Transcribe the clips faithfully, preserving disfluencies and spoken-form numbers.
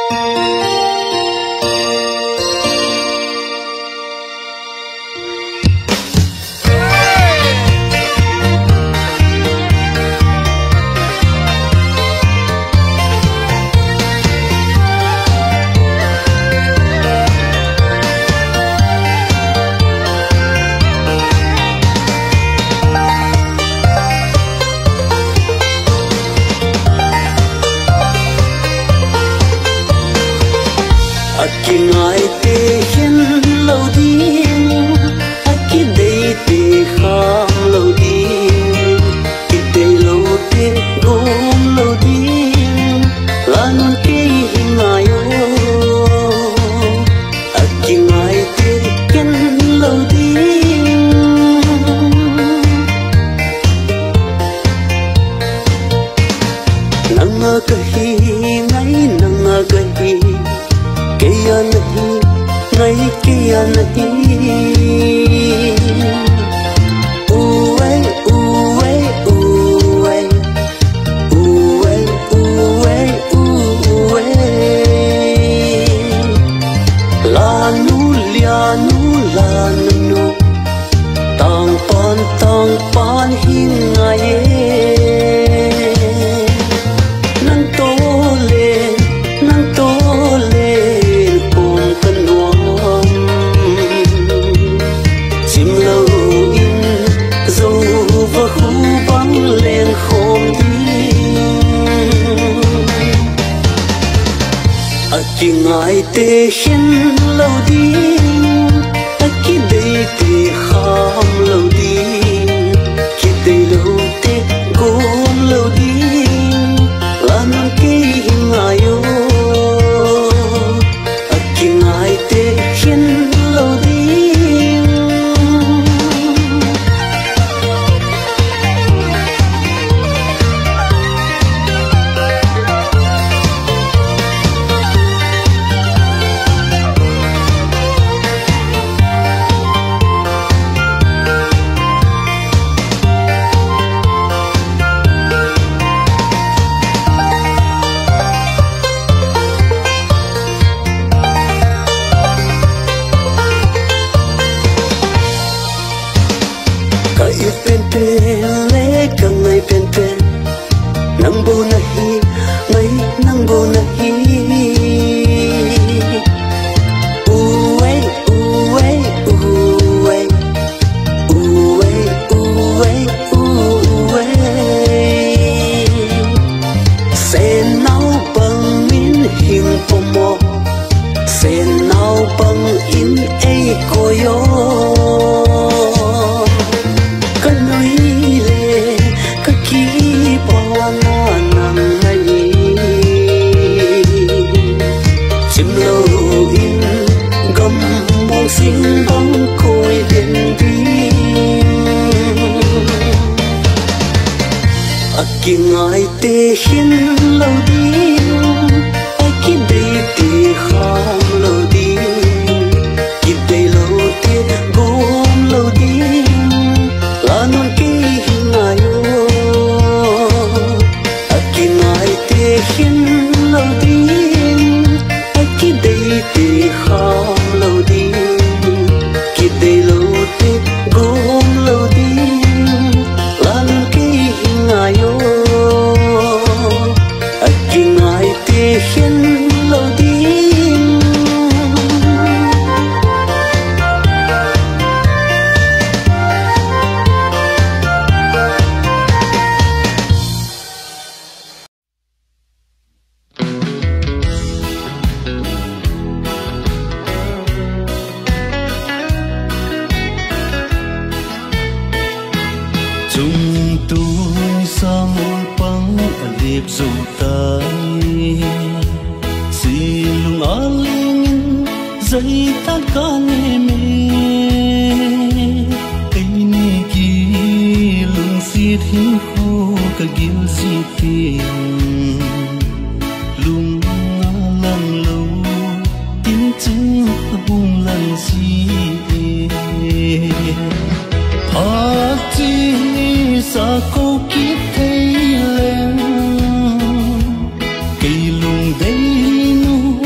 cây lùng đầy nu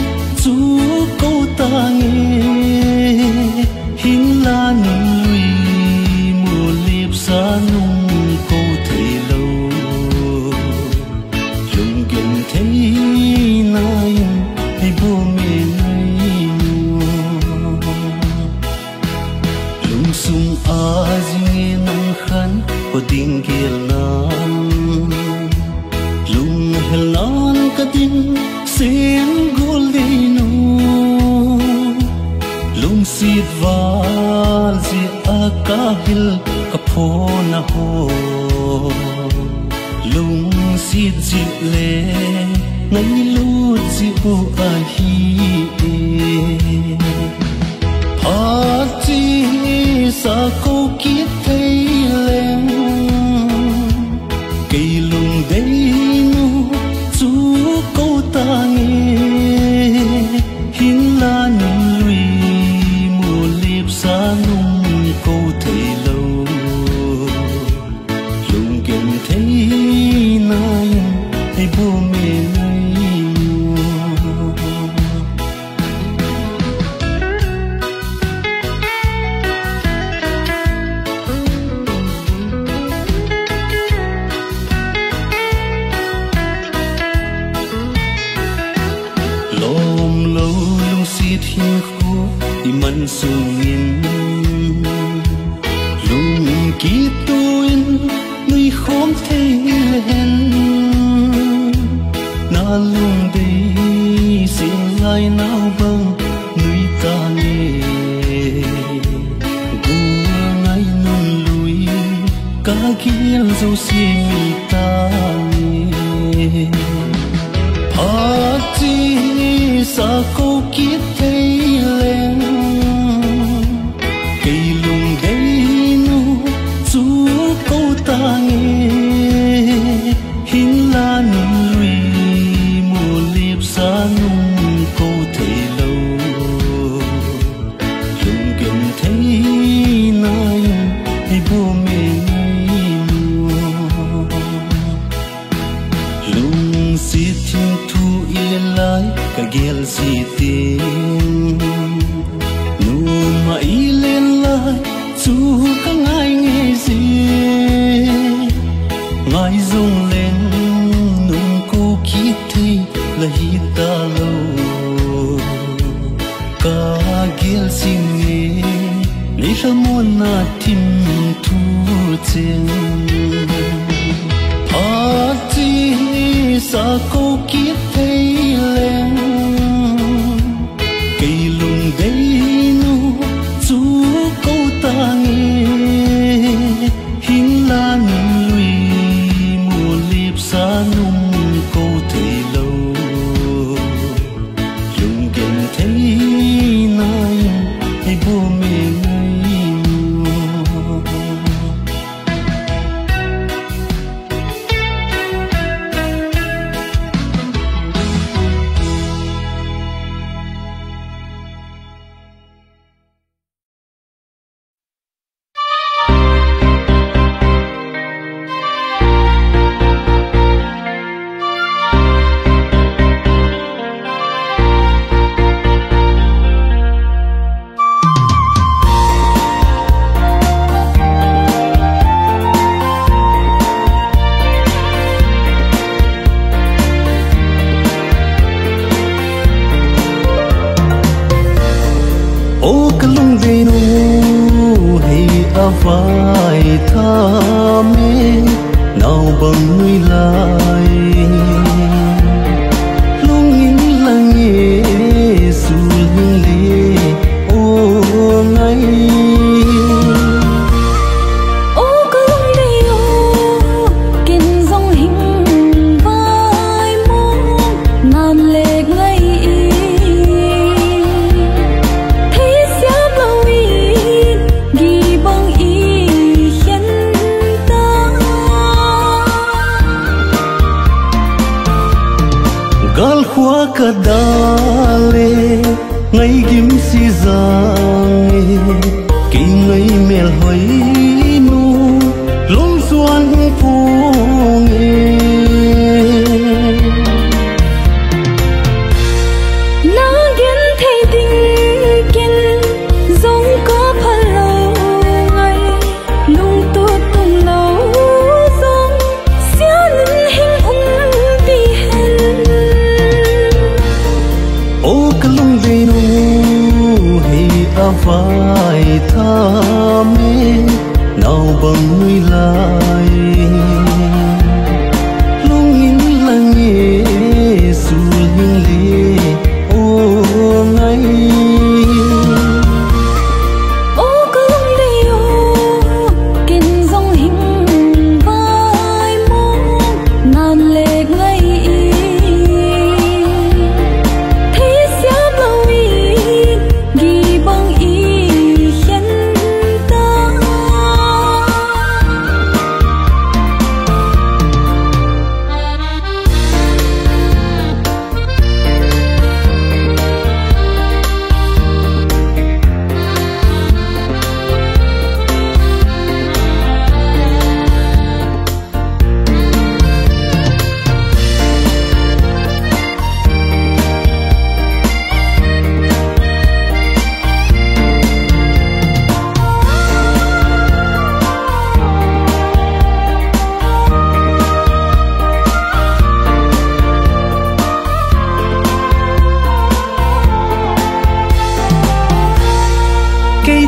xin golino lung sit val zi akahil kapona ho lung sit zi le ngai lu zi u ahi Hati sa ko kit thấy lên cây lùng đây nu chú câu ta nghe hin la nung lui mùa liệp xa nung câu thấy lâu lùng kèm thấy nay hay bố mẹ thiên khu đi mặn sung in lùng kỹ tuin nuôi khóm thấy lên na lùng đây xin lại nào băng nuôi ta nghe gu ngay nung lui cả kia dấu xin ta nghe Hati sa câu kiết thấy lên cây lùng đây nu chú câu ta nghe hin la nung lui mùa liệp xa nung câu thấy lâu lùng kèm thấy nay hay bố mẹ lùng xịt thiên thu yên lại cả ghel si tiếng nu mà ý lên lại chú các ngài nghe gì ngài rung lên nung cô kít thấy là hít ta lâu cả ghel si nghe lấy ra muốn na tim thu trên Hati sa câu kiết thấy lên cây lùng đây nu chú câu ta nghe hin la nung lui mùa liệp xa nung câu thấy lâu lùng kèm thấy nay hay bố mẹ phải tha mê nào bằng nuôi lại lúc những là nghe dù những lệ ô ngay ô cứ đi ô kinh dòng hình vai mong ngàn lệ ngay gal khóa cả đale ngay kiếm si giang kỳ ngay mèl hỏi nu lông xuân phố nghe na kiến thấy tình kiến giống có phần lâu ngày lung tuột cùng lâu giống xia lên hình ung đi hen ô cái lung đi nu hay à phải tha mê nào bằng nuôi lại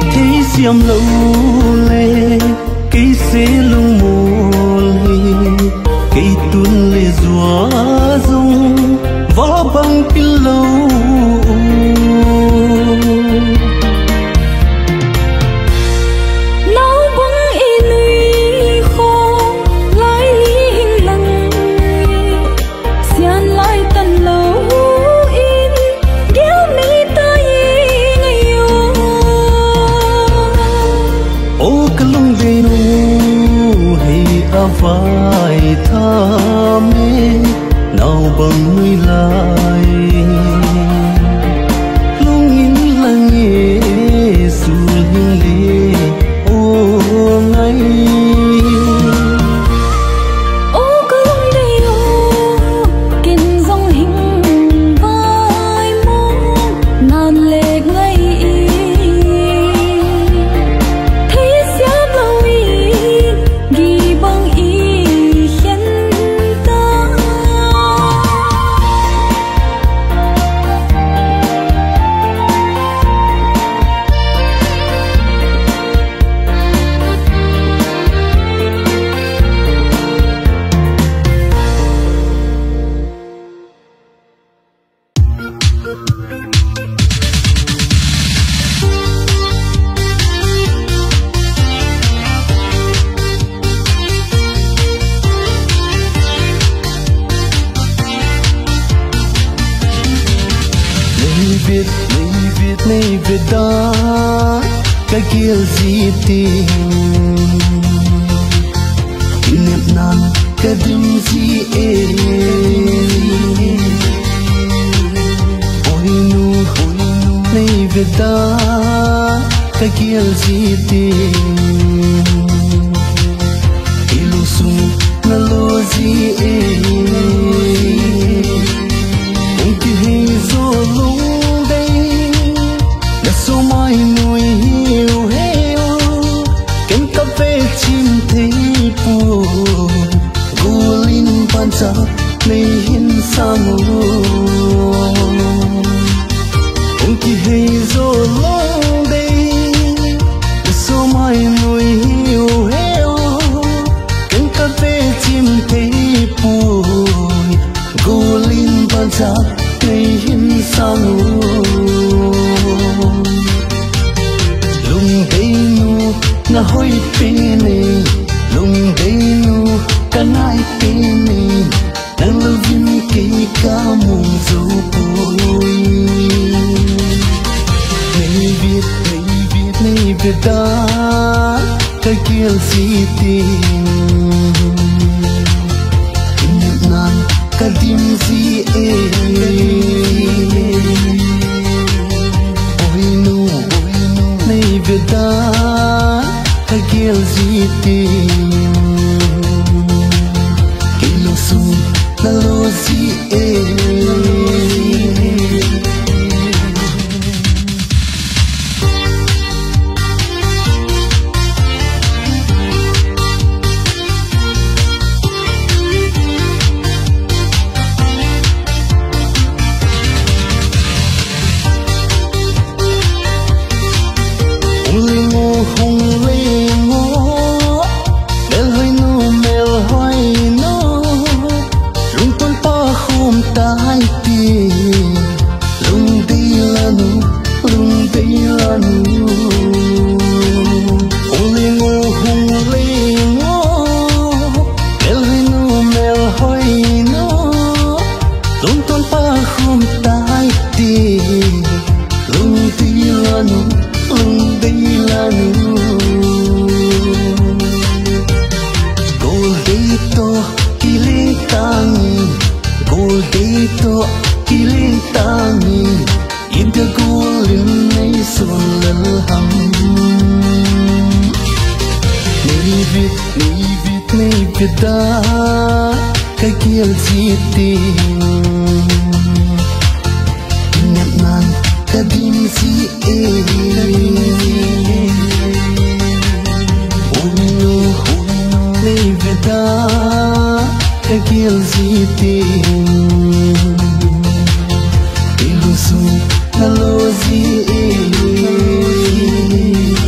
thấy xiêm lâu lệ cây xế lung mồ lệ cây tuôn lệ gió rung vó băng pin lâu vai tha mê nào bằng nuôi lại lung in là nghe su linh lê ô ngay ô cơ lung đây ô kinh dòng hình vai mong nàn lệ ngay thấy xếp lâu in ghi bằng Việt này Việt này Việt đó cái kia gì tình kỷ niệm nan cái đêm gì em ôi nu ôi nu này Việt đó cái kia gì tình ilu sung na lo gì em ông kia hay zo lu số mai nuôi hiu heo kem cà phê chim thấy buồn gu linh ban cha này hiên sang ông kia hay zo long đây số mai nuôi hiu heo kem cà phê chim thấy buồn gu linh ban cha này hiên sang na hoi pene lung deinu kanai pene nang lovin ke kamu zo poi nei viet nei viet nei viet da cái kia si tin in nan ka dim si e oi nu oi nu nei viet da cái kia gì tìm cái lo su là lo gì kita cái kia gì tình nhặt nan cái đêm gì em ôi nu ôi nu lấy về ta cái kia gì tình ilusu na lo gì em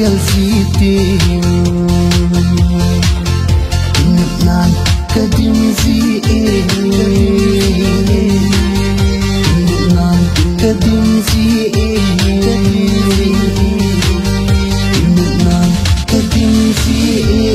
giel si ting nan kadim zi e nan kadim zi e nan kadim zi e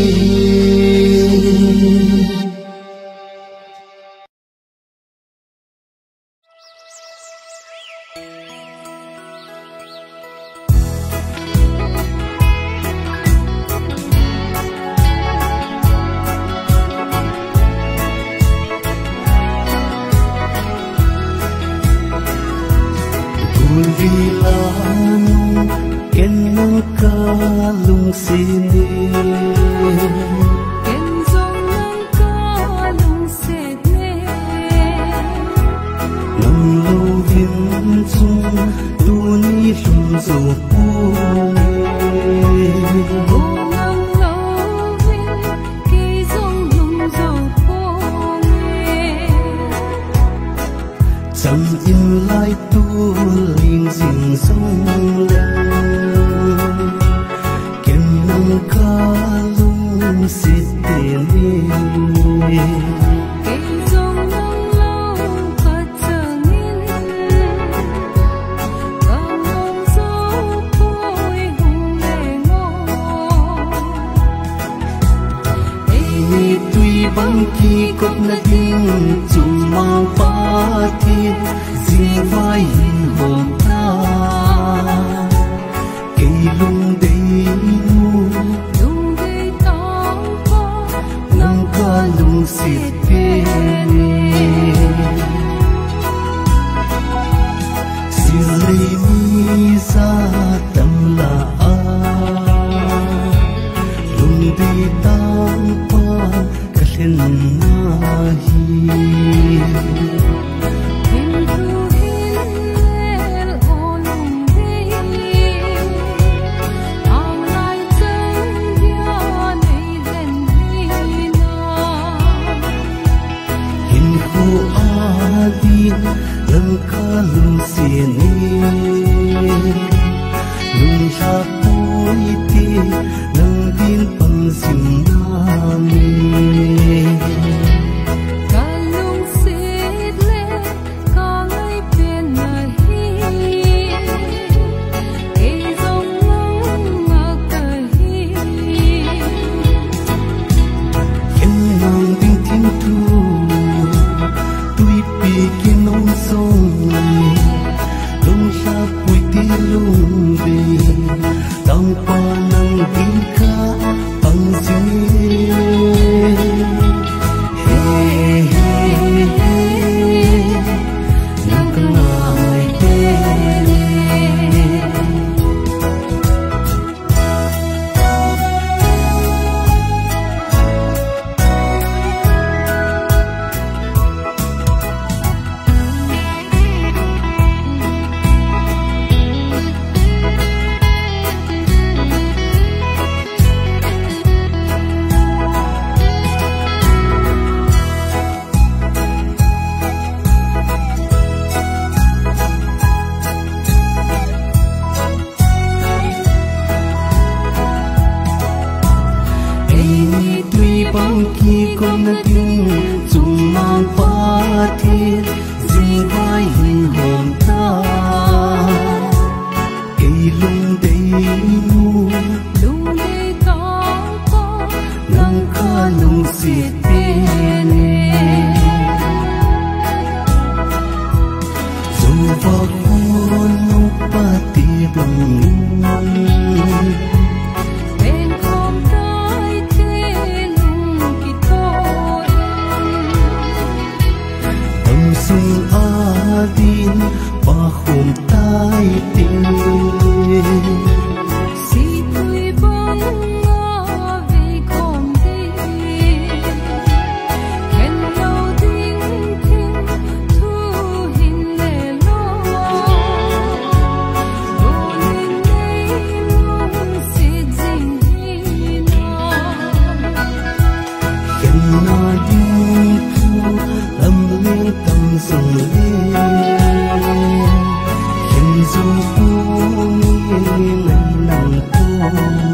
dù buông mình nằm nằm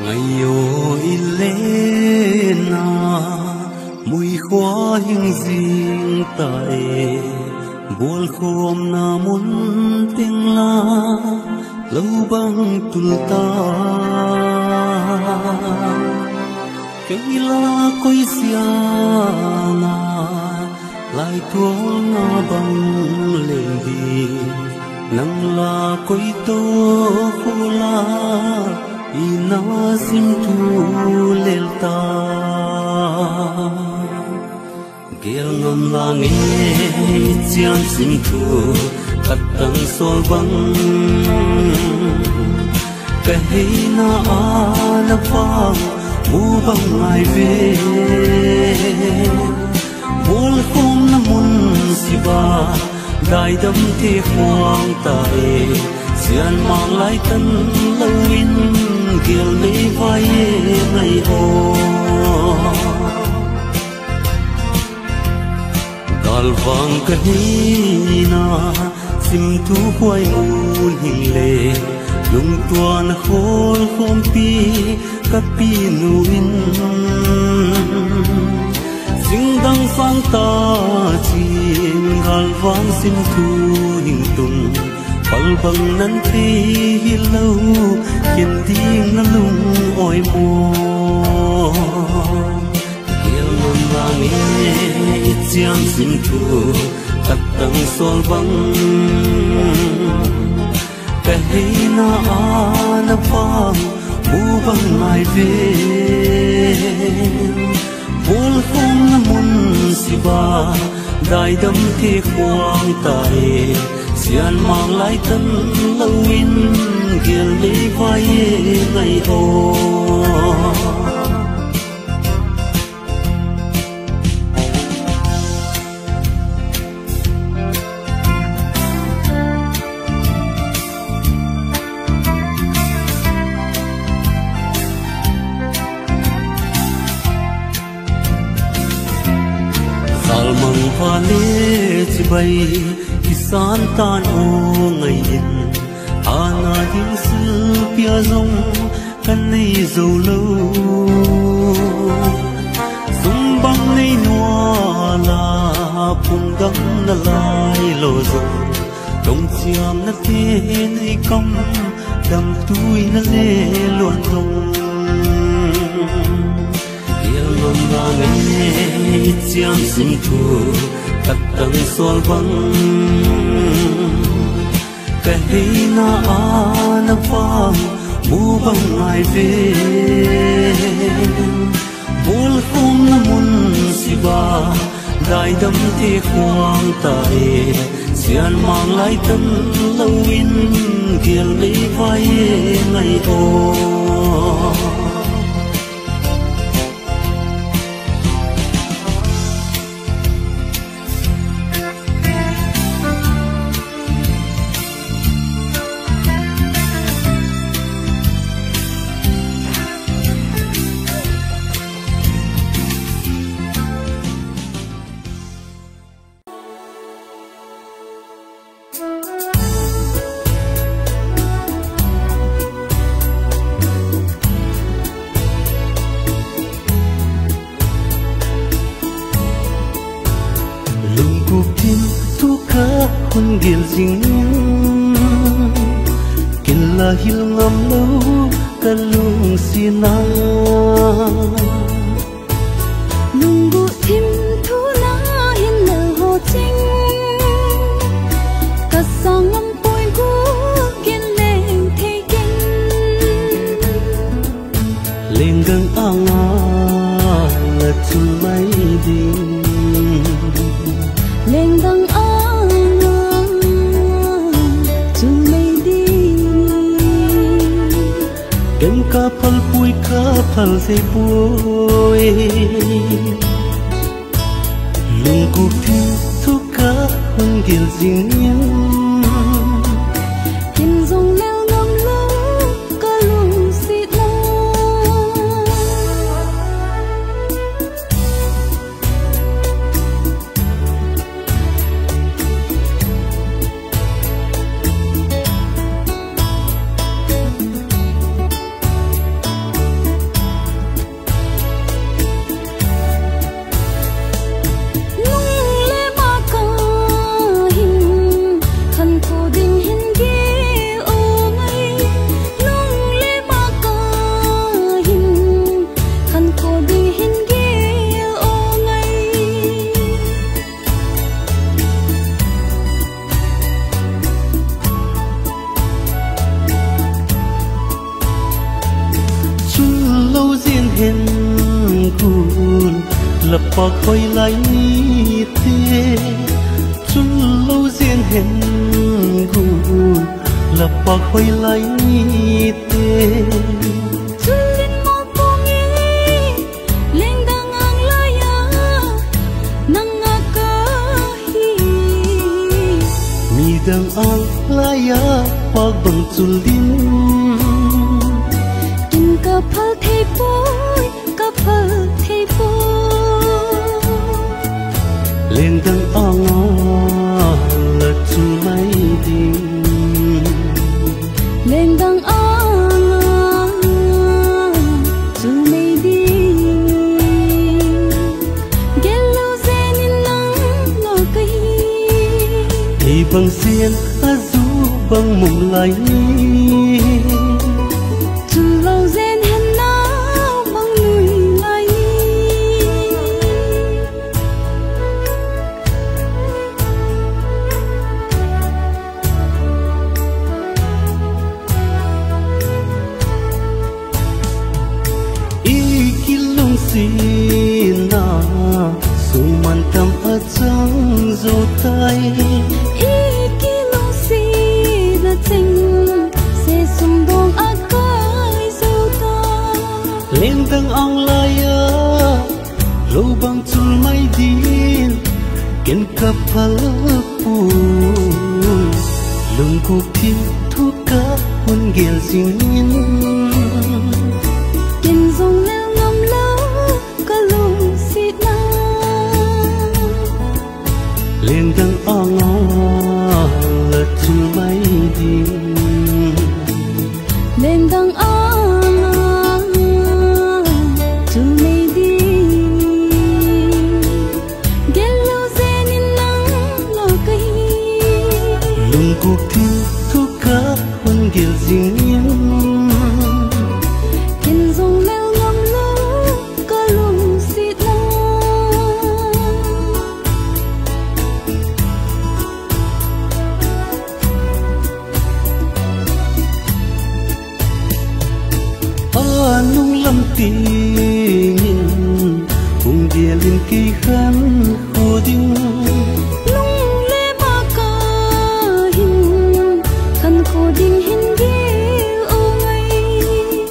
ngày ôi lên na mùi khoa hình riêng tại buồn khom na muốn tiếng la lâu băng tul ta cây la coi xia na lại thua na băng lên đi nang la coi to khô la ina sim tu lelta gel ngam la nge chiam sim tu kat tang sol bang ka hei na ala pa mu bang ai ve bol khom na mun siba dai dam te khoang tai sian mang lai tan lawin gel nei vai nei o dal vang ka hi na sim thu huai un hin le lung tuan khol khom pi ka pi nuin sing dang sang ta chin gal vang sim thu hình tung pal bang nan thi lâu hiền tiếng nó lung oi mo hiền môn la nghe chiam sim thu kat tang sol bang ka hei na ana pa mu bang mai ve bol khom na mun siba dai dam the khoang tai sian mang lai tan lawin gel nei vai nei o salmang phane chi bay san tan o ngày in ana hin sư pia rong kan nei zo lo sum bang nei noa la pung gam na lai lo zo dong chiam na te nei kam dam tui na le luan dong il lom na ngai chiam sim thu kat tang sol bang ka hei na ana pa mu bang ai ve bol khom na mun siba dai dam te khoang tai sian mang lai tan lawin gel nei vai nei o gel jing kila hil ngam lo kalung sina nunggu tim thu na hin na ho ching ka sangam poi gu kin leng thei kin leng gang anga la chul mai ding leng gang ka phal pui ka phal se pui lung ku thi thu ka hung gel jing kim zong leo ngam lo ka lung si lo khôi lấy tê chung lâu duyên hẹn gù là bạc khôi lấy tê chung lên một phố nghe lên đang ngang lai ya nang nga ka hi mi đang ang lai ya bạc bằng chung linh kinh ka phal thay bôi ka phal thay bôi lên đang ang là chung lấy đi lên đang ang chung lấy đi gel lâu zen in nắng lo cây thì bằng xiên a du bằng mộng lấy chung lâu zen hen nào bằng núi lấy sina suman tam achang zo tai ikilo sina ching se sum dong akai zo ta lên tang ang laya lo bang chul mai din ken ka phal pu lung ku thi thu ka hun gel singin ken zong le lên đang ang là chung mai đi lên đang ang chung mai đi gel lâu zen in nắng lo cây lung cuộc thi thu cá hun gel riêng ken zong leo ngam lo ka lung sit na nung lâm tình cùng địa linh kỳ khăn khô đinh nung lê ma ca hin khăn khô đinh hin ghê ô ngay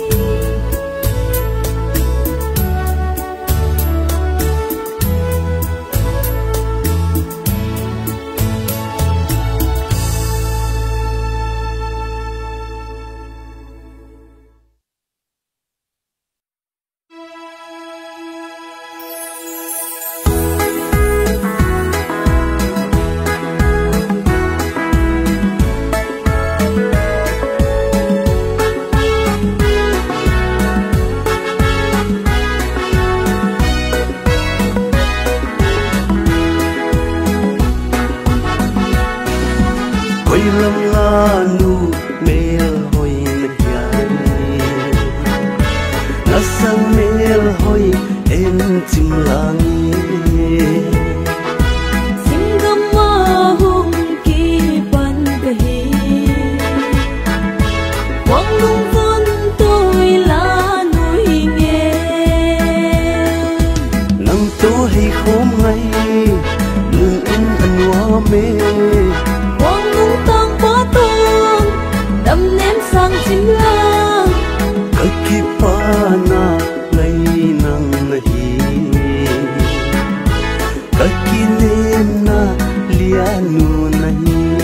lâm la nu mel hoi na na sang mel hoi en chim lang sim gam ma hum ki ban ka hi quang lung vun tôi la nuôi nghe nang to hay khom ngay lưng in an wa me đâm ném sang chim lang các kiếp na lấy năng hi các ki nem na lia nu nahi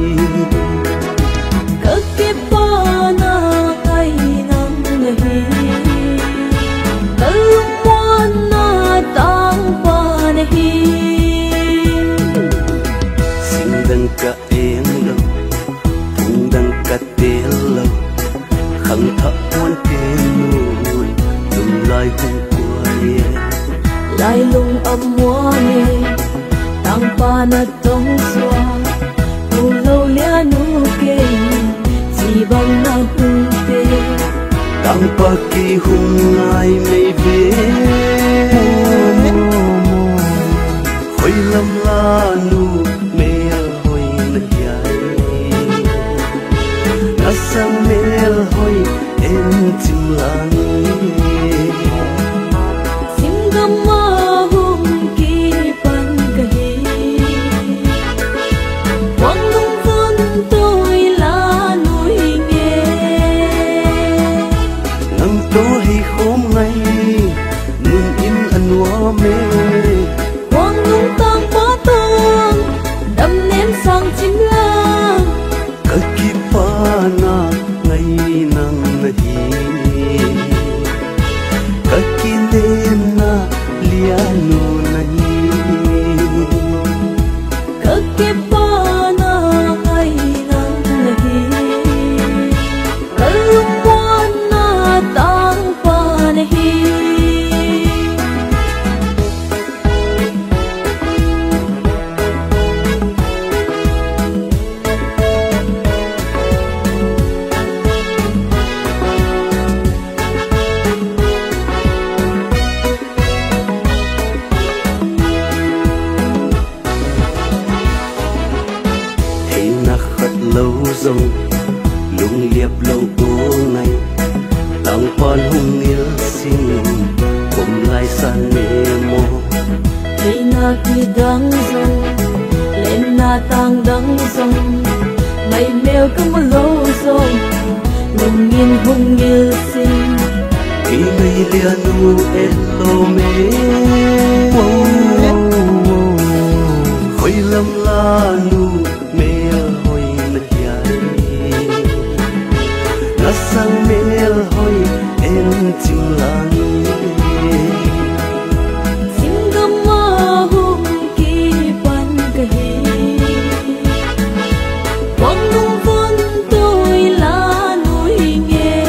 các kiếp na ngày nắng hi các lúc quan na tang pa hi sinh đăng cả em đâu đăng cả tiền lâu khăng thọ muốn tiền nuôi đừng lại hùng quay lại lung âm mua nghe tang pa na tông xoa u lâu lia nu kê chỉ bằng na tu tê tang pa ki hùng ai mây về khôi lâm la nu mê hồi na na sang mel hoi en chim lang sim gam ma hum ki dòng lung liệp lâu ô ngày tặng quan hùng nghĩa sinh cùng lại san nề mô thấy na kỳ đắng dòng lên na tang đắng dòng ngày mèo cứ một lâu dòng lung nhiên hùng nghĩa sinh khi mây lia nu elo mê khôi lâm la nu mê hồi na hiai na sang mê hồi em chim lang chim gầm mơ hùng kỳ ban cây quang nung vun tôi lá núi nghe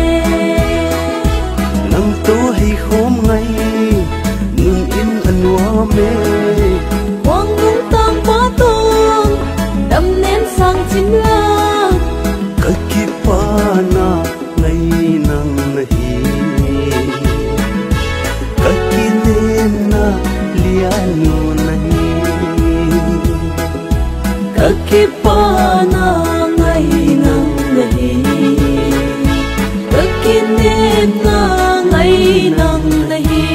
nắng tố hay khóm ngay ngừng in ân hoa mê quang nung tam bá tông đâm nén sang chim la cất kịp pa na ngày nắng hi cất kịp đêm na lian nu nahi cất kịp pa na ngày nắng hi cất kịp đêm na ngày nắng hi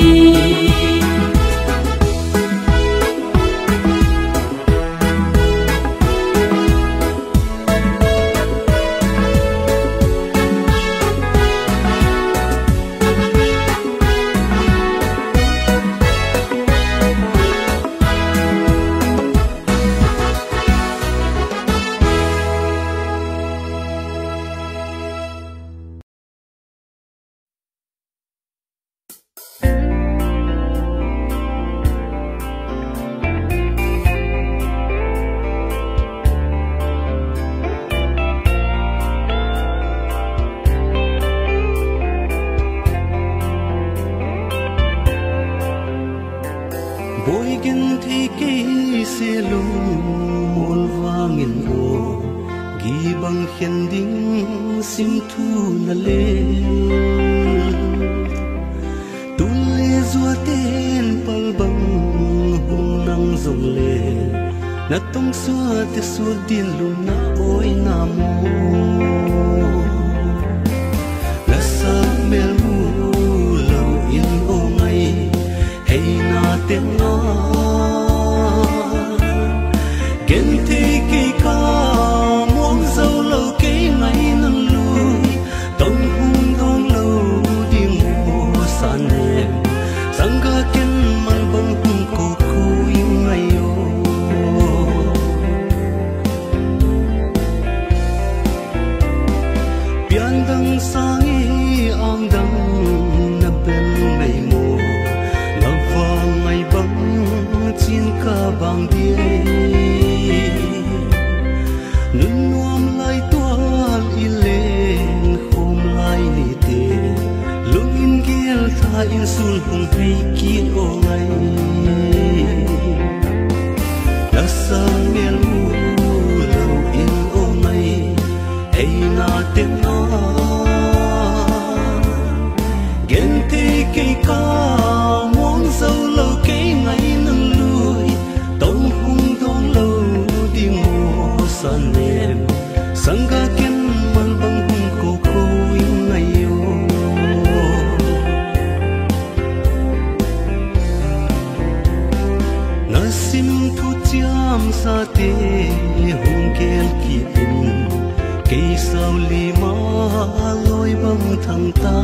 bôi gin thi kê xe lung mol vangin o gi bang khen ding sim thu na le tu le zua ten pal bang hung nang zong le na tong xua te xua din lu na oi na mo na sa mel mu lo in o ngai hay na ten na gen thi ki ka muang dâu lâu cái ngày nâng lui tông hung dong lâu đi mùa san em sang ga ken man bang hung ko ko yung ngày yo pian dang sang i ang dang na ben ngày mo ngày băng chín ca bằng đĩa nương nuông lại toan in lên khom lại nị tê lúc in kia tha in sul hùng hay kia ô ngày đã sang miền u lâu in ô ngày hay na tên na gen tê cây ca dâu lâu cái ngày nâng lui tông hung đón lâu đi mùa san em sang ga ken man bang hung cô cô in ngày yo na sim thu chiam sa te hung kel ki in cây sao li ma loi bang thang ta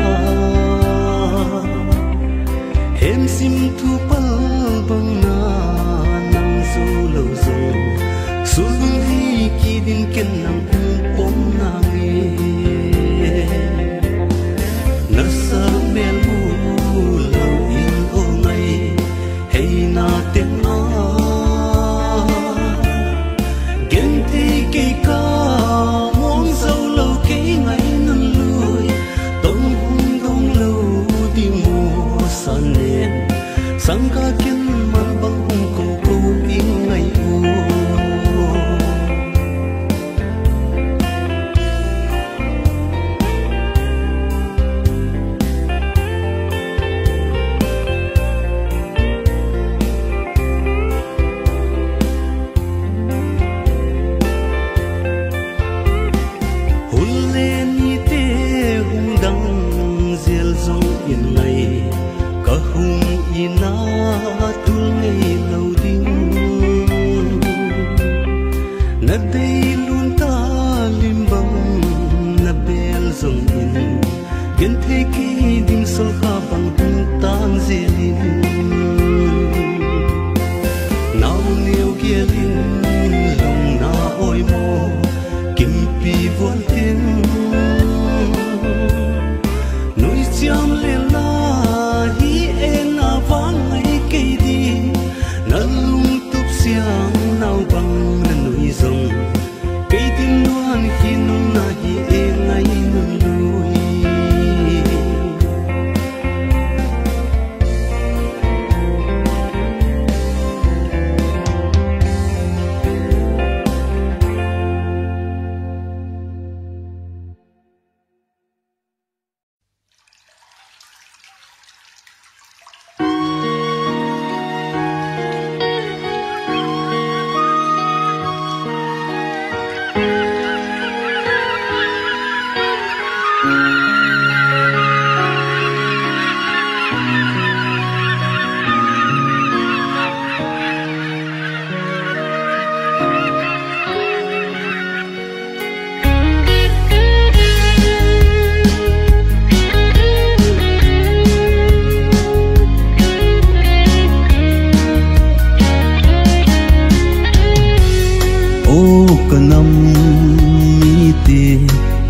em sim thu pal bang na nang zo lo zo su hung hi ki din ken nang pom na nge na sa mel mu lo in o ngai hey na ten na gen ti ki ka mong zo lo cái ngày nang lui tông hung dong lo đi mùa san em sang ga ken man bang hung ko ko in ngày u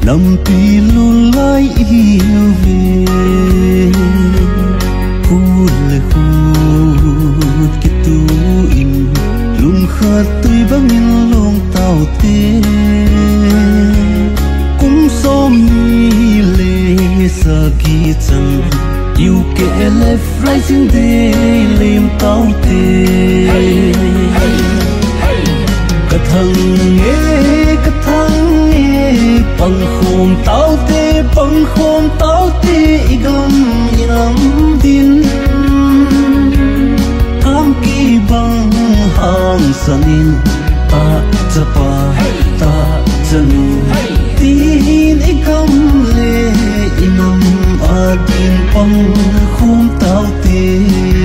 nằm tùy luôn lại yêu về hút lời hút cái tu in luôn khát tươi băng in lòng tao tê cũng xóm ni lệ sa kỳ chân yêu kẻ lệ phai xin đê liềm tao tê cả thằng nghe cả thằng nghe bằng khom tao tê bằng khom tao tê gam inam din cam kỳ bằng hàng sanin ta chapa ta chanu tin gam le inam adin bằng khom tao tê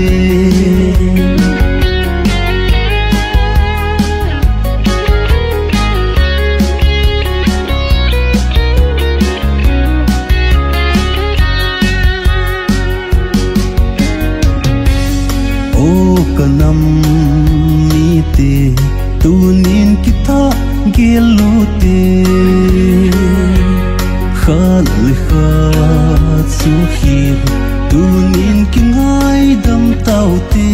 kanam mi te tunin kita gelu te khal khat su hir tunin kingai dam tau te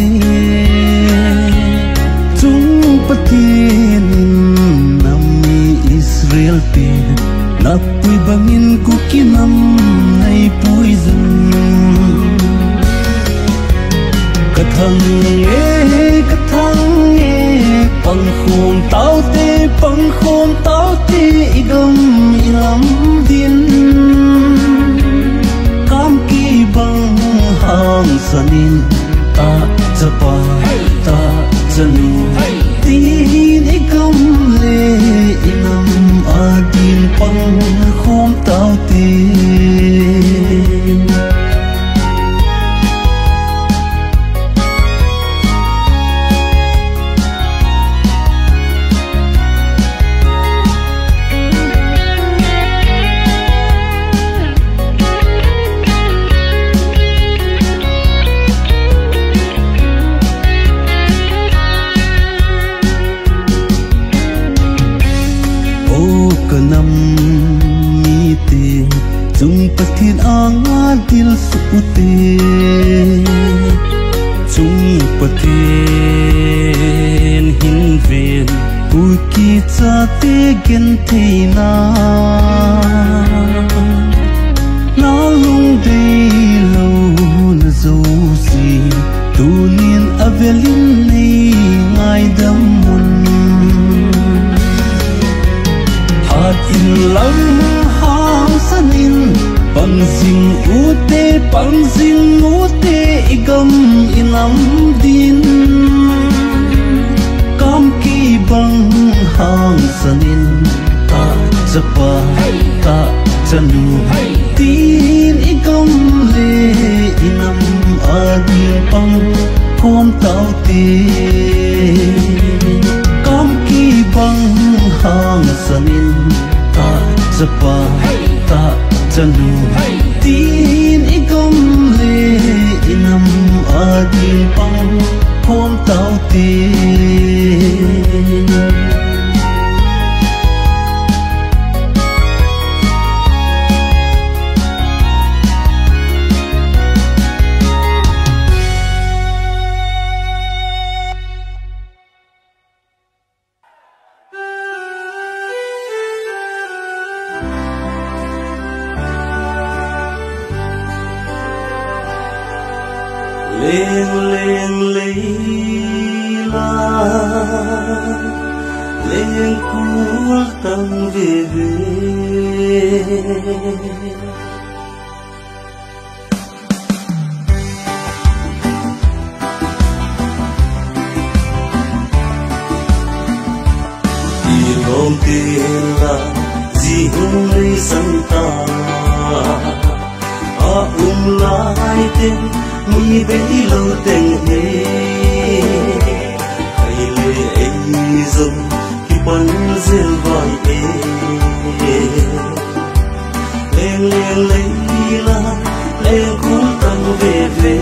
chung patin nami Israel te napui bangin ku kinam nai poison thằng nghe cả thằng nghe bằng khom tao tê bằng khom tao tê gam inam din cam kỳ bằng hàng sanin ta chapa ta chanu tin gam le inam adin bằng khom tao tê patin anga dil sute chung patin hin ven puki cha te gen theina na lung dei lo na zo si tunin avelin nei ngai dam mun hat in lam hang sanin bằng dinh ute bằng dinh ute igam inam din cam kỳ bằng hàng sanin ta chapa ta chanu tin igam le inam adin bằng khom tao te cam kỳ bằng hàng sanin ta chapa ta chanu tin igam le inam adin pang khom tao te lên lên lấy la lên cuốc tăng về về thì không tiền là gì hôm nay sân ta à um lại tên mi bấy lâu tình hề hay lệ ấy dòng khi bắn rêu vai ê lên lên lấy la lên cuốn tăng về về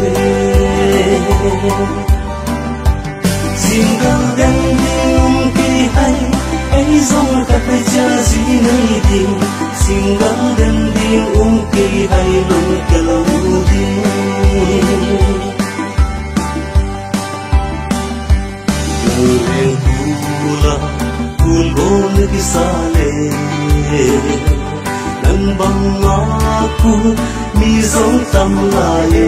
xin gần gần đi kỳ hay ấy dòng ta phải chờ gì nơi tìm single den ding um ki hai lung kelo ding nang kula kul gon ki sale nang bang aku mi zong tam lae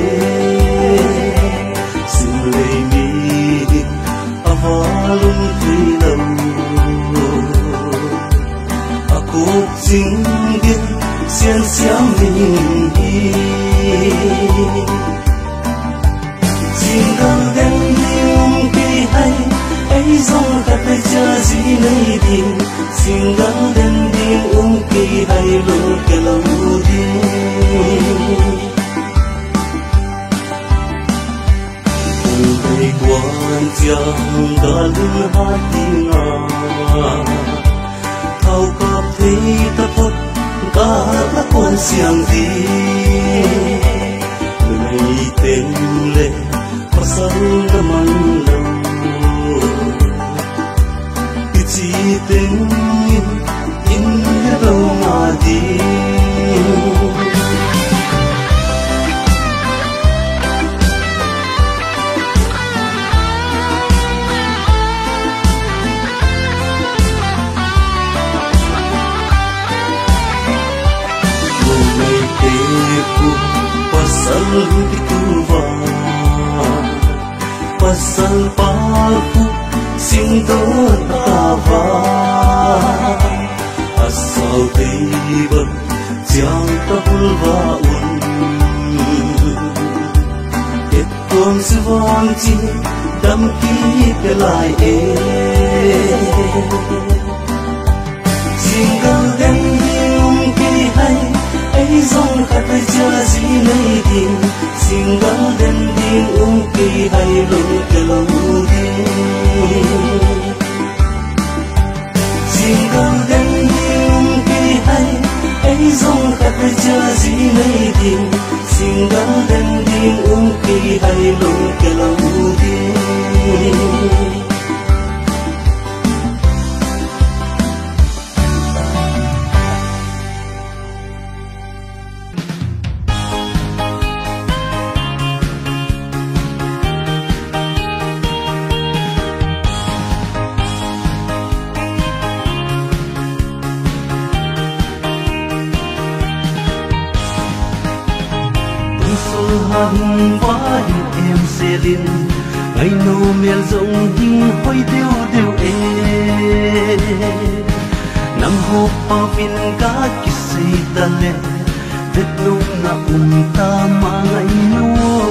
sim le mi avalum thilam aku sing biết xiên xiang mình đi single den ding ki hai ấy dòng khát tay cha gì này đi single den ding um ki hai lung ke lau đi đây quan chiang dan hati nga thâu cọp thi ta phút cả ta con xiang đi người tên lệ pasal naman lang chỉ tình in đâu mà đi ngày teku pasal itu va pasal paku sinto tava asal tiba jang tahulva un eton sivan chi dam ki pelai e single den ding ki hai ai zong khát tay cha gì này đi single den ding um ki hai lung ke lau đi single den ding ki hai ai zong khát tay cha gì này đi single den ding um ki hai lung ke lau đi hằng vãi em xe linh ngày nô miền rộng hình hoi tiêu tiêu e nằm hộp bao viên cá kí xây ta lệ vết nung na um ta mà ngày nô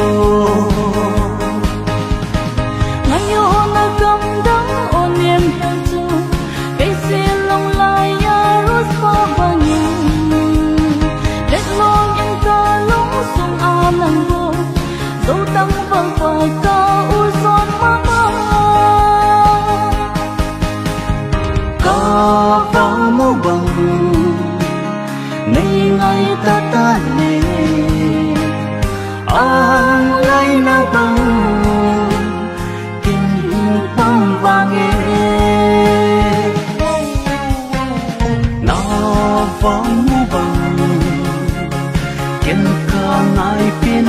ngày ô na cầm đắng ôn niềm theo chu cây xe long lai ya rút qua bao nhiêu vết long những ta lúng sung a nang vô dấu tâm vang vào ca u son mama ca vào mô bằng nay ngày ta ta nè ang lai na bằng kinh băng vàng nghe na vào mô bằng kinh ca ngài bên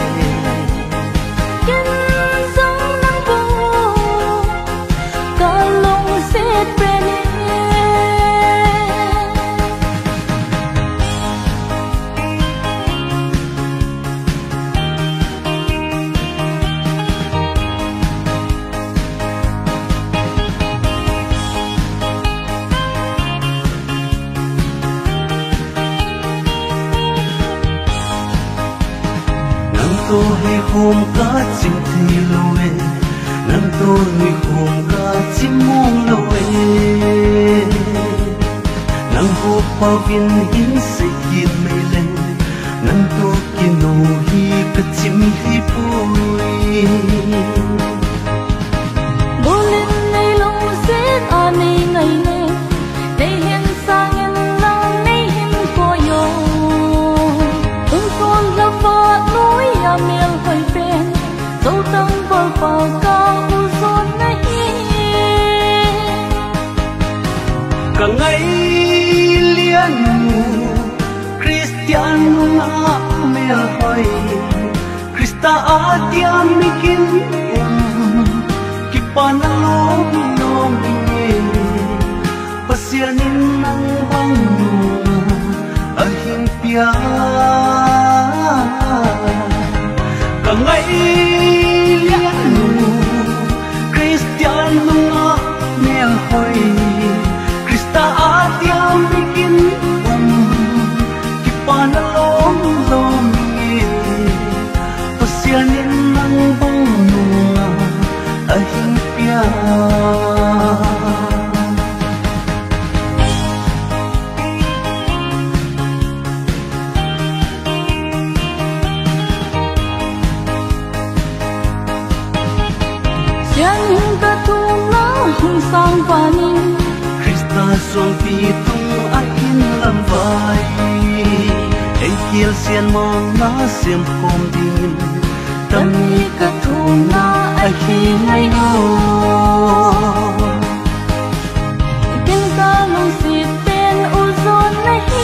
tô hay hôm cá chim thì lâu e nắng tô người hôm cá chim muông lâu e nắng hộp bao viên hiến xây yên mây lên nắng tô kia nô hi cả chim thì vui bố lên này lòng xét à này ngày này đây hiện sang em lang này hiện có yo tung con gặp vợ núi à miền hơi bên dấu tâm bờ vào cao u son này cả ngày liên atia mikin um kipanalom nom inge pasianin ng bango ahing pia kangay lianu Christian mga melhoy Krista atia mikin um kipanalom nom pasianin ng bango ahing pia Sian katuna hung sang panin Krista song pitong akin lambay Ay kiel sian mong nasim pom din Tami katuna ay hinay ho Itin ka nung sitin uzon na hi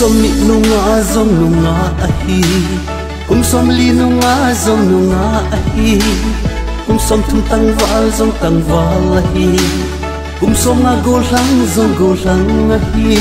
som mi nu nga zong nu nga a hi kum som li nu nga zong nu nga a hi kum som thum tang wal zong tang wal a hi kum som nga go lang zong go lang a hi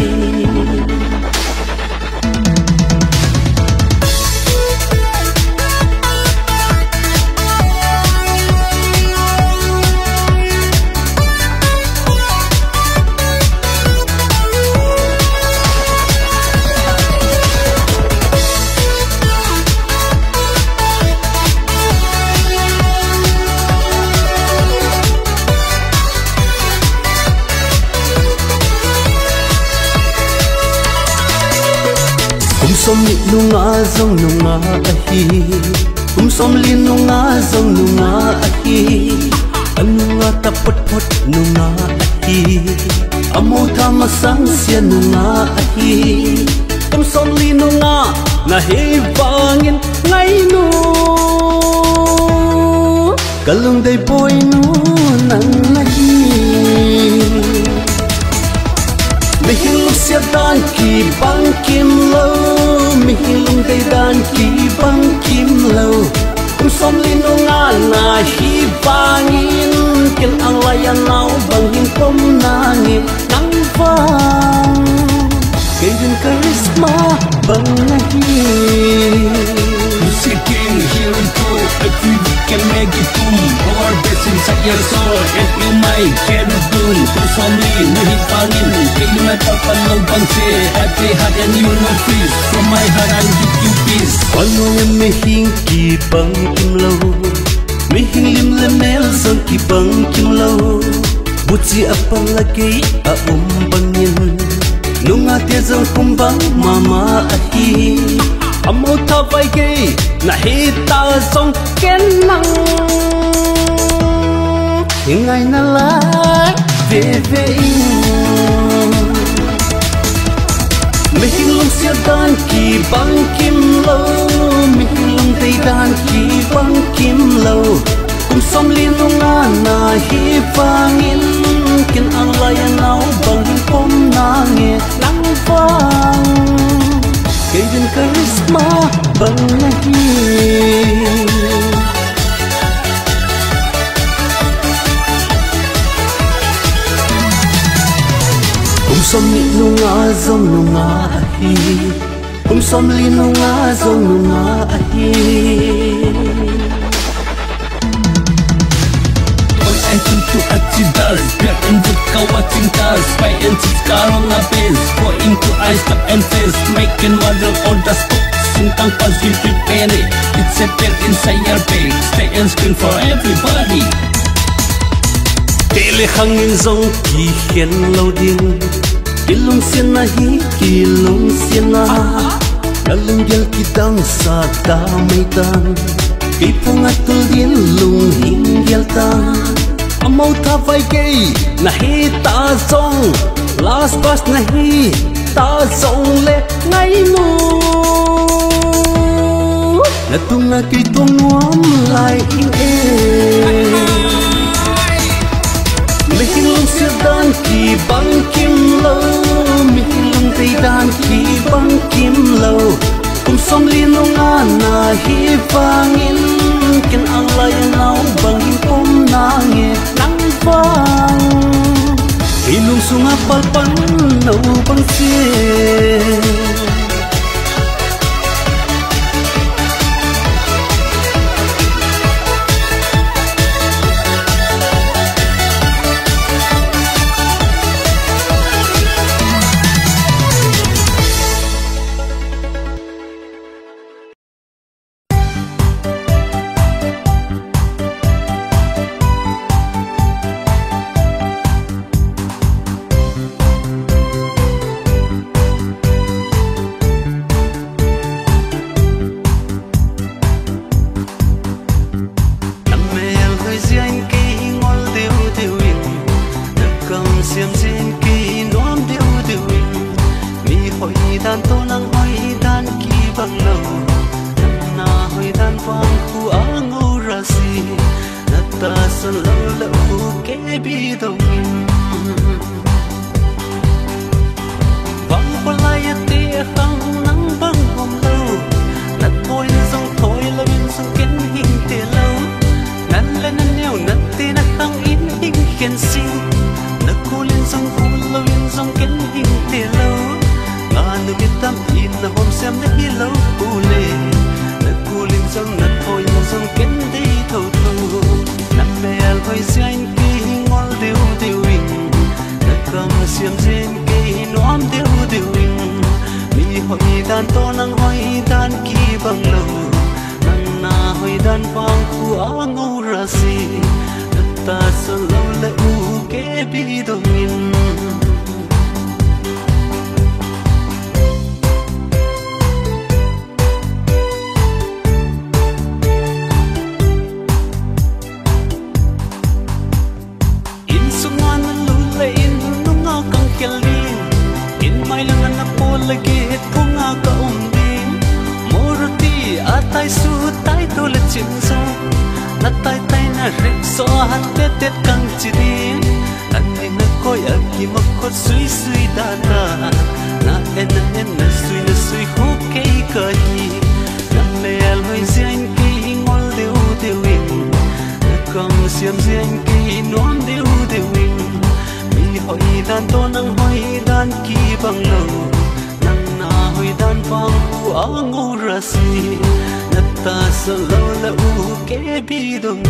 som li nu nga zong nu nga a hi kum som li nu nga zong nu nga a hi anu nga ta pot pot nu nga a hi amo tha ma sang sia nu nga a hi kum som li nu nga na he bangin ngai nu kalung dai boy nu nang na hi mi hilung sia dan ki bang kim lo mi hilung dai dan ki bang kim lo kum som li nu nga na hi bangin kin ang layan nau bangin kom nangi nang vang kaiden charisma bang na hi music king here and go every week can make it boom our best inside your soul and you might can do kum som li nu hi bangin kaiden na tapan lo bang se happy heart and you know peace from my heart I give you peace Walong em me hing ki bang kim lo me hing lim le mel son ki bang kim lo buci apang lagi a um bangin nunga te zong kum bang mama a hi amo tha vai ke na he ta zong ken nang hingai na la ve ve mi hilung sia dan ki bang kim lo mi hilung dai dan ki bang kim lo kum som li nu nga na hi bangin kin ang layan nau bang kom na nge nang vang kaiden charisma bang na hi kum som li nu nga zong nu nga a hi kum som li nu nga zong nu nga a hi Oi ai tu tu atidas biar untuk kau watching tas by and sit sekarang habis go into eyes stop and face making model on the spot sintang pas you prepare it it's settled inside your bag stay and screen for everybody Tele hangin zong ki hiền lâu điên Kilung xiên na hi kilung xiên na Kalung gel ki dang sa ta may tan Kipong atul din lung hing gel tan Amaw ta vai gay na hi ta zong Last bus na hi ta zong le ngay nu Na tung na kay tuang nuam lại in e mi hilung sia dan ki bang kim lo mi hilung dai dan ki bang kim lo kum som li nu nga na hi bangin kin ang layan nau bang kom na nge nang vang hilung sunga pal pan no bang se qua lại tia khăng nắng băng hồng lâu nát thôi dòng thôi lâu in dòng kiến hình tia lâu nát lên nát neo nát tia nát khăng in hình khen xin nát cô lên dòng cô lâu in dòng kiến hình tia lâu ngà nữ biết tâm in là hôm xem nát hi lâu cô lệ nát cô lên dòng nát thôi dòng kiến đi thâu thâu nát bè hơi xanh kia ngon điêu điêu in nát cầm xiêm trên kia nóm điêu điêu in mi hỏi đàn to năng hỏi đàn kỳ bằng lâu năng na hỏi đàn vang khu á ngô ra si nát ta sợ lâu lệ u kế bi đông in lagi punga ka umdin morti atai su tai to le chin so na tai tai na rip so han te te kang chidin ani na koi aki ma ko sui sui da da na en en na sui na sui ho ke ka hi na me al hoi zain ki ngol deu deu in na kam siam zain ki nom deu deu in mi hoi dan to nang hoi dan ki bang lo hoi dan vang u angu rasi natta salo la u ke bidong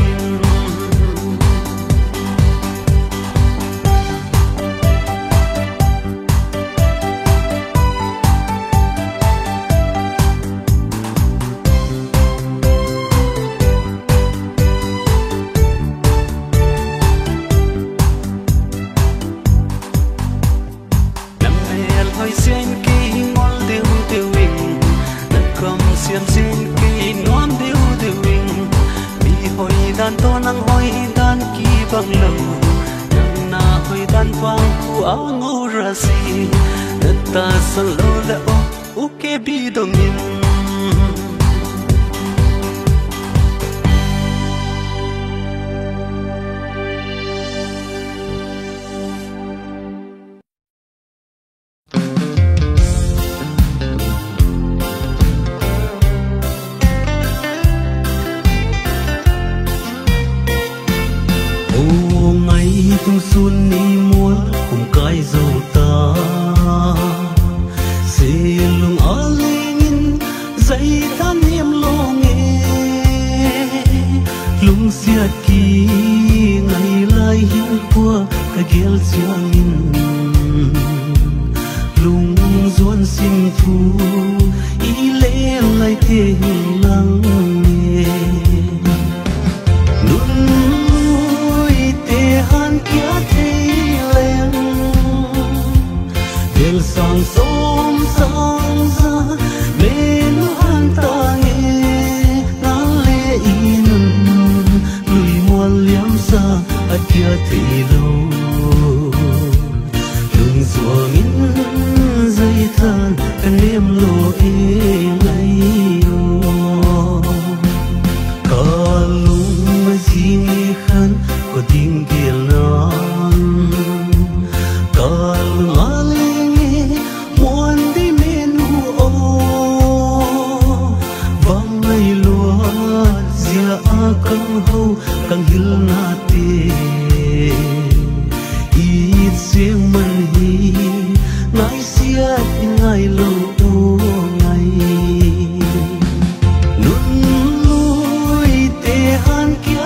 dan to nang hoi dan ki bang lo nang na hoi dan vang ku angu rasi ta salo la o u ke bi dong in tung xuân ni muốn cùng cái dâu ta xe lùng ở linh dây tan niềm lo nghe lùng xiết kỳ ngày lai hiu qua cái ghel chiang in lùng duan sinh thu ý lẽ lại thế lắng nghe han kia thấy lên đèn sáng sớm sáng ra bên han ta nghe ngán lệ in lùi muôn liếm xa ở kia thấy lâu đừng xua nghìn dây than cái niềm lộ ê ngay cả lúc mà gì nghe khăn có tiếng kia non kalau ngalingi muan di menu o bangai luat zia akang ho kang hil nate it siang man hi ngai sia ngai lo ngai nun lui te han kia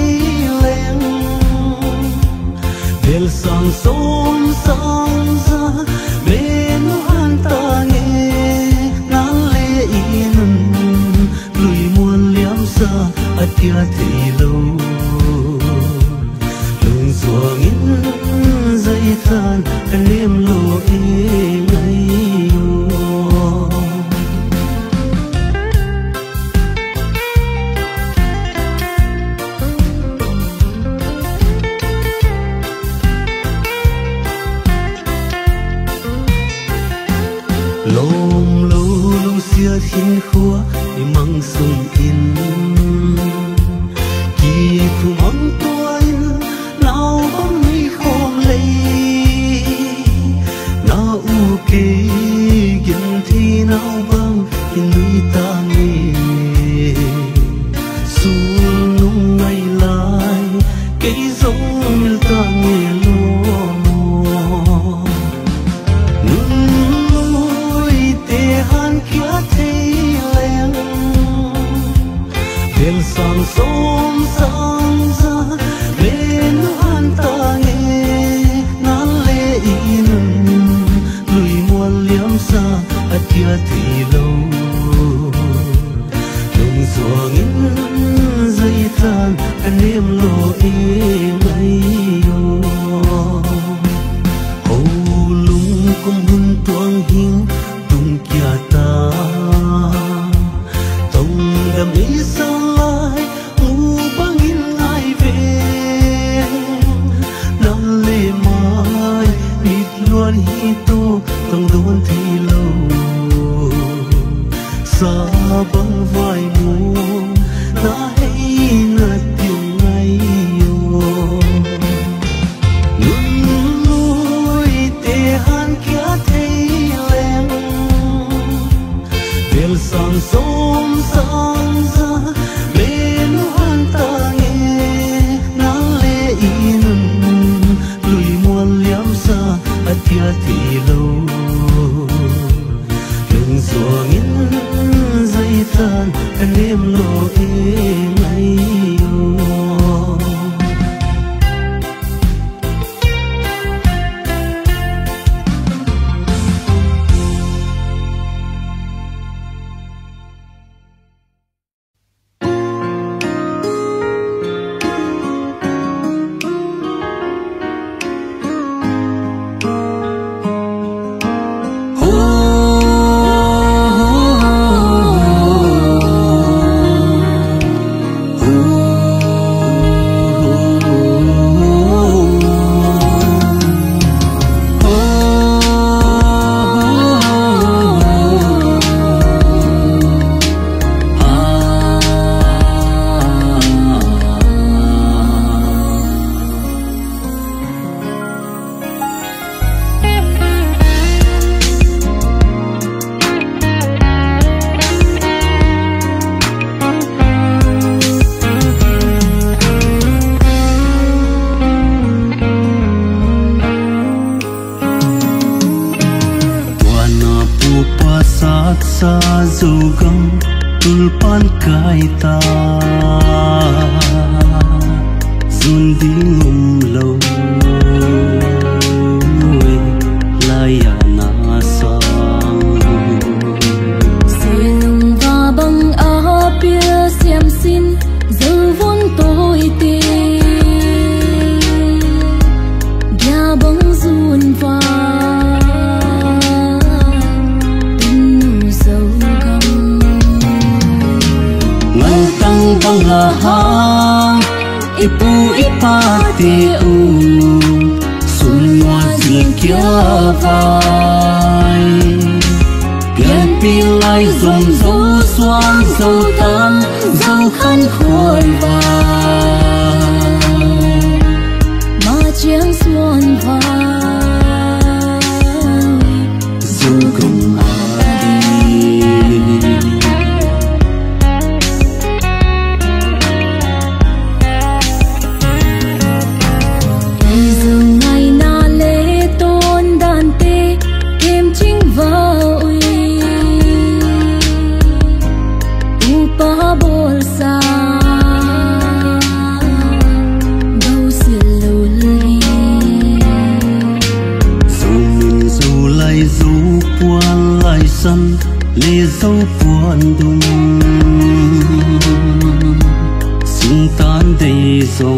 del sang som sang ra bên han ta nghe ngang lệ in lùi muôn liếm xa ở kia thì lâu lùng xua nghìn dây than cái niềm lộ ê ngay lom lâu lâu xia thiên khua đi mang sung in kỳ thu mong tuổi nào bóng mi khom lấy nào u kê in lui ta nghe xuống nung ngày lại cây giống mil ta nghe lo nun nuôi tê han kia thấy leng đêm sáng sớm sáng ra bên han ta nghe ngàn lệ in lùi muôn liếm xa ở kia thì lâu đồng gió nghiêng dây than anh em lộ em ấy hầu lung cũng hun tuang hình tung kia ta tông đầm ý sao lại ngu băng in ai về năm lệ mai biết luôn hi tô tông đốn thì lâu xa băng vai mù na hay na tiếng ngày nun nuôi tê han kia thấy leng đêm sáng sớm sáng ra bên han ta nghe nắng lệ in lùi muôn liếm xa ở kia thì lâu đừng gió nghiêng dây than anh em lộ em ấy sa dâu găng tulpan kai ta dun đi ngum lâu laya na sang sương và băng á bia xiêm xin dâu vốn tôi tê nhà băng dun và bang la hang ipu ipa te u sun wa zin kia vai bian pi lai zong zo xoan zo tan zo khan khoi va ma chiang xuân va zo gong lê dấu buồn đùng xin tan đầy dòng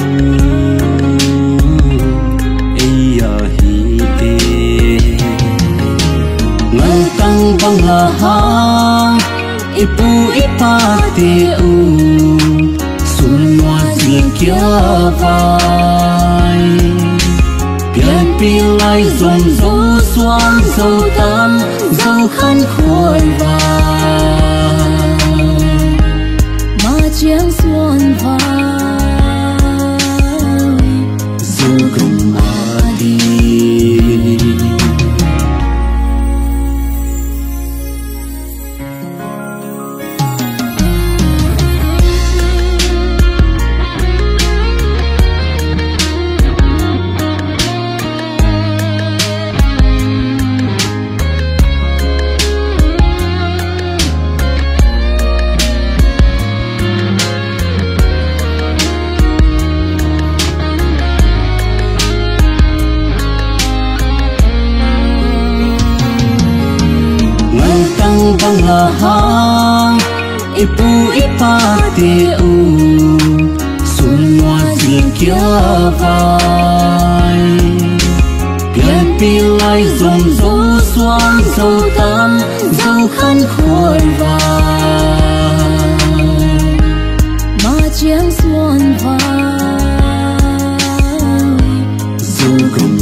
ấy à hi tê ngân tăng băng là hang ipu ipa tê u sun hoa zin kia vai bian pi lai dòng dấu xoan dấu tan dấu khăn khôi va ma chiang xuân va dấu gồng à đi ngờ hang ipu ipate u sun ngoa jin kia vai bian pi lai zong zo xoan zo tan zo khăn khôi vai mà chiang xuân vai dù cùng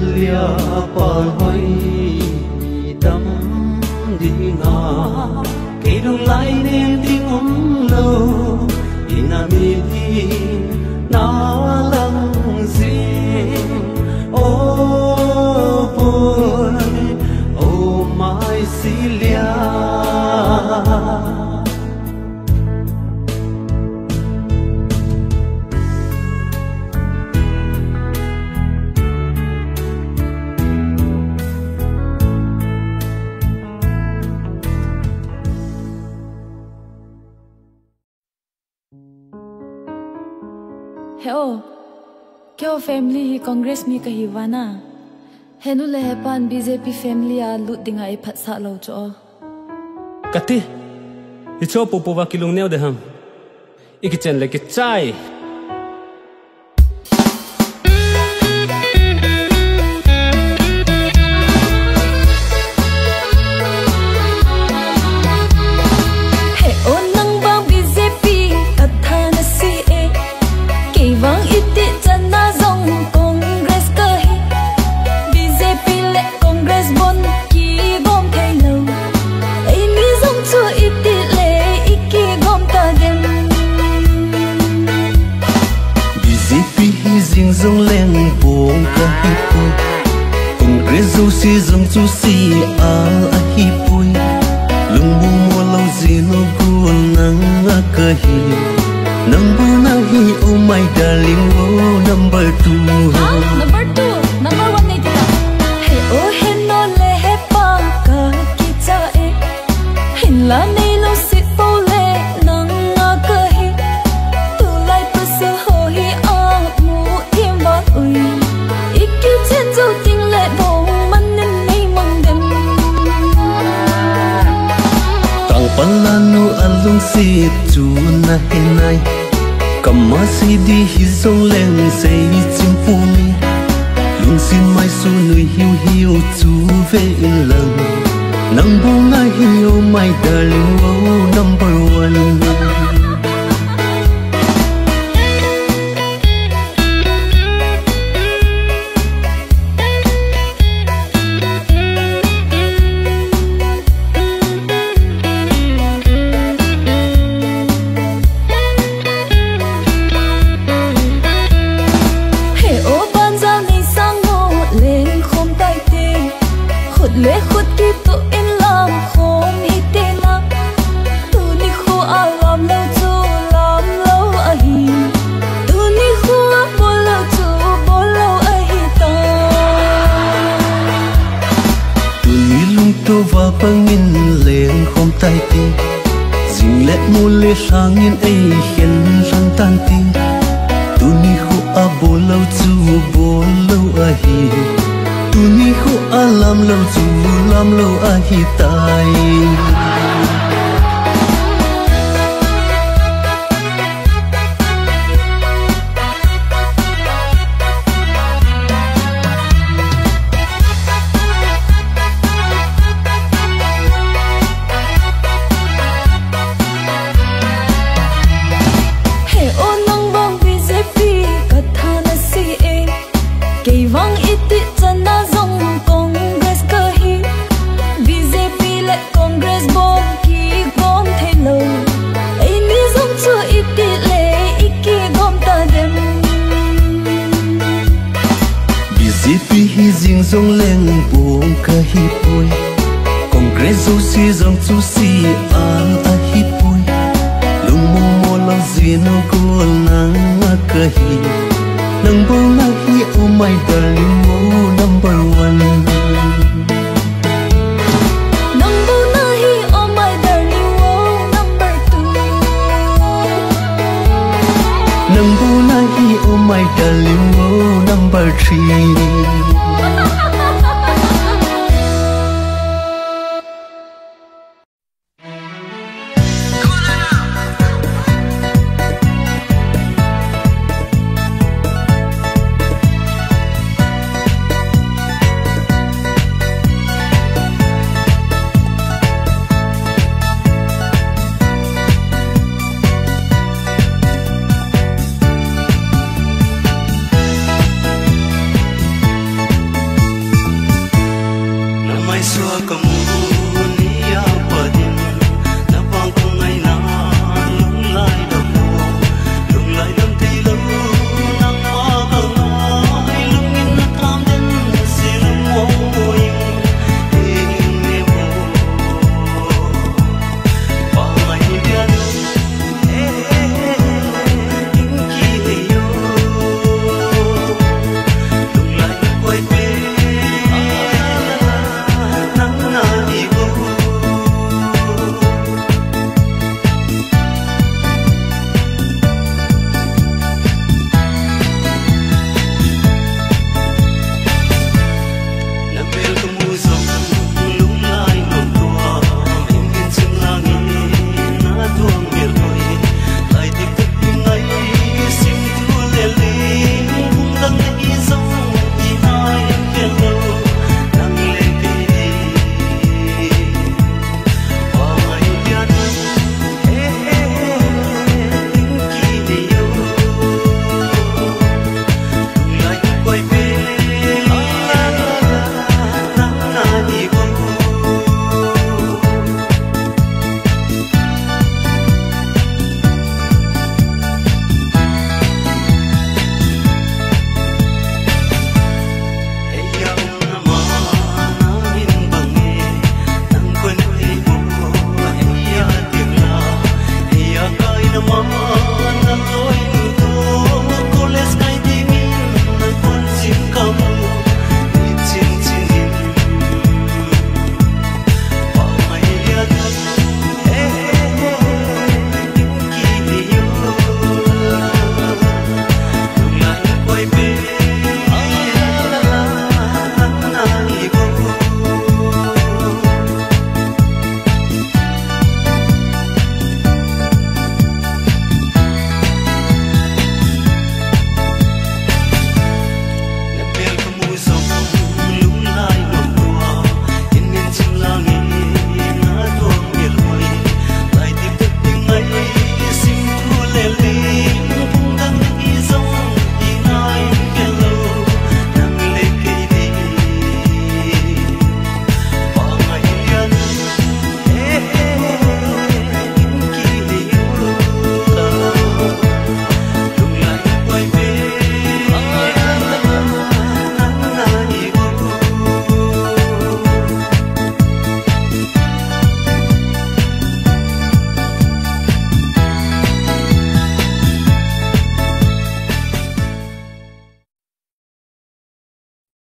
lia pa hoi đắm đi ngà kể đông lại nên tiếng ống lâu ina mi đi na lăng gì ô boy ô mai silia Heo, kyo family hi Congress mi kahiwana. Henu le pan B J P family a lut dinga e phat sa lo cho. Kati, icho popo wa kilong neo de ham. Ikichen le ke chai. dòng lên buông cả hi bui Congress dâu si dòng chú si à à hi bui lưng bu mua lâu gì nó gu nắng à cơ hi number na hi oh my darling oh number two ah number two number one này thì hey oh hen no le he pa ka ki cha e hin la nei lo si po le nang a cơ hi tu lai tu se ho hi a mu im ba ui ikki chen zo ting le bo man nên nei mong dem tang palano alung si tu na hen nai cầm má si đi hi sông lên say chim phu mi lung xin mai su nuôi hiu hiu chú về in lần nắng bu na hiu my darling oh number one lệ khuất kí tụ in làm khôn hi tên lắm tu ni khu a làm lâu chu làm lâu a hi tu ni khu a bố lâu chu bố lâu a hi ta tu ni lung tô và băng in lên không tay ti dình lệ mô lệ sang in ấy hiện răng tan ti tu ni khu a bố lâu chu bố lâu a hi tu ni khu a làm lâu chu làm lâu a hi tai hey ô nang bang B J P ka tha na si e kei vang iti chan na zong Congress ka hi B J P le Congress bom ki gom thei lo ai ni zong chu iti le iki gom ta dem B J P hi jing zong leng buông ka hi pui Congress dâu si zong chu si a a hi pui lung mo mo lo gì nó cô nang a ka hi nang bo na hi oh my darling oh number